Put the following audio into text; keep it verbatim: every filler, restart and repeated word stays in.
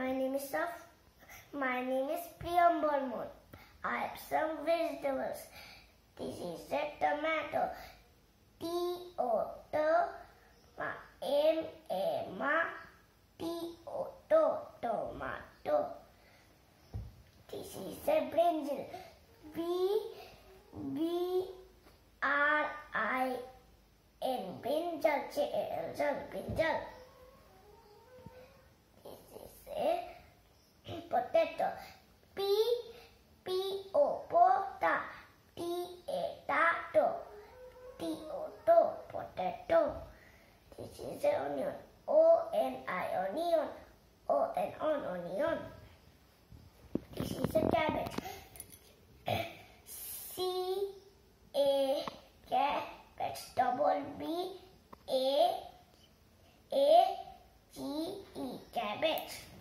My name is Saf. My name is Priyam Barman. I have some vegetables. This is a tomato. T O T M A M T O T tomato. This is a brinjal. B B R I N brinjal. Brinjal. Potato. P P O pota. T A tato. T O to potato. This is an onion. O N I onion. O N on onion. This is a cabbage. C A cabbage. Double B A A G E cabbage.